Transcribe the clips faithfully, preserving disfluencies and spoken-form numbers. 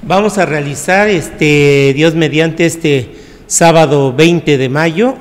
Vamos a realizar, este, Dios mediante, este sábado veinte de mayo,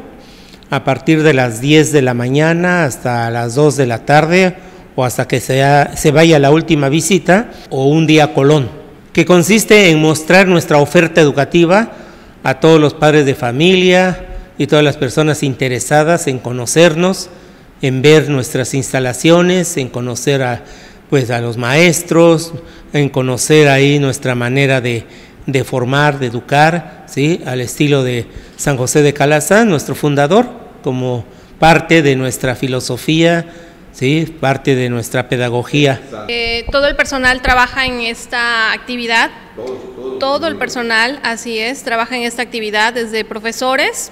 a partir de las diez de la mañana hasta las dos de la tarde, o hasta que sea, se vaya la última visita, o un día Colón, que consiste en mostrar nuestra oferta educativa a todos los padres de familia y todas las personas interesadas en conocernos, en ver nuestras instalaciones, en conocer a, pues, a los maestros, en conocer ahí nuestra manera de, de formar, de educar, ¿sí? Al estilo de San José de Calazán, nuestro fundador, como parte de nuestra filosofía, ¿sí? Parte de nuestra pedagogía. Eh, todo el personal trabaja en esta actividad, todo, todo, todo el personal, así es, trabaja en esta actividad, desde profesores.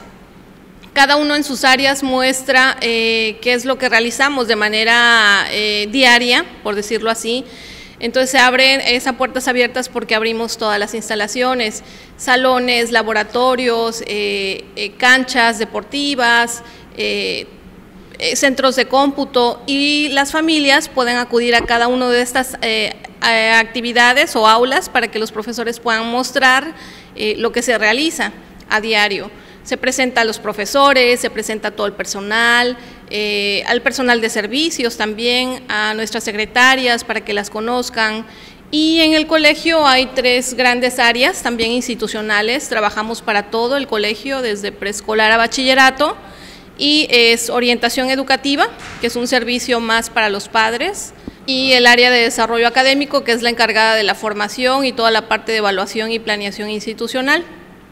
Cada uno en sus áreas muestra eh, qué es lo que realizamos de manera eh, diaria, por decirlo así. Entonces se abren esas puertas abiertas porque abrimos todas las instalaciones, salones, laboratorios, eh, eh, canchas deportivas, eh, eh, centros de cómputo, y las familias pueden acudir a cada una de estas eh, actividades o aulas para que los profesores puedan mostrar eh, lo que se realiza a diario. Se presenta a los profesores, se presenta a todo el personal, eh, al personal de servicios también, a nuestras secretarias para que las conozcan. Y en el colegio hay tres grandes áreas también institucionales, trabajamos para todo el colegio, desde preescolar a bachillerato, y es orientación educativa, que es un servicio más para los padres, y el área de desarrollo académico, que es la encargada de la formación y toda la parte de evaluación y planeación institucional.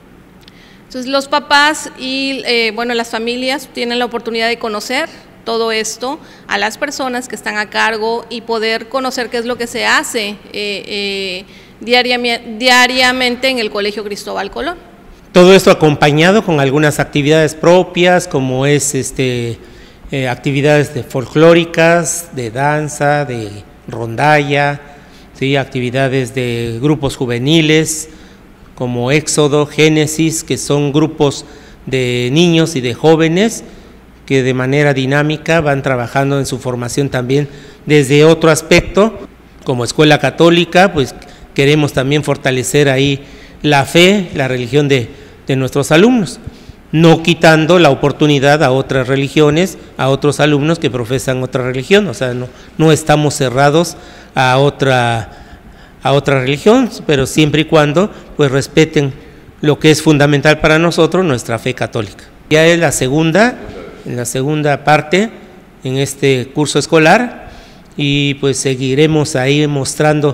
Entonces los papás y eh, bueno, las familias tienen la oportunidad de conocer todo esto a las personas que están a cargo y poder conocer qué es lo que se hace eh, eh, diariamente, diariamente en el Colegio Cristóbal Colón. Todo esto acompañado con algunas actividades propias, como es este, eh, actividades de folclóricas, de danza, de rondalla, ¿sí? Actividades de grupos juveniles, como Éxodo, Génesis, que son grupos de niños y de jóvenes que de manera dinámica van trabajando en su formación también desde otro aspecto. Como escuela católica, pues queremos también fortalecer ahí la fe, la religión de, de nuestros alumnos, no quitando la oportunidad a otras religiones, a otros alumnos que profesan otra religión, o sea, no, no estamos cerrados a otra a otra religión, pero siempre y cuando pues respeten lo que es fundamental para nosotros, nuestra fe católica. Ya es la segunda, en la segunda parte en este curso escolar, y pues seguiremos ahí mostrando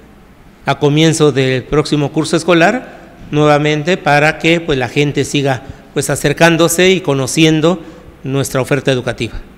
a comienzo del próximo curso escolar nuevamente para que pues la gente siga pues acercándose y conociendo nuestra oferta educativa.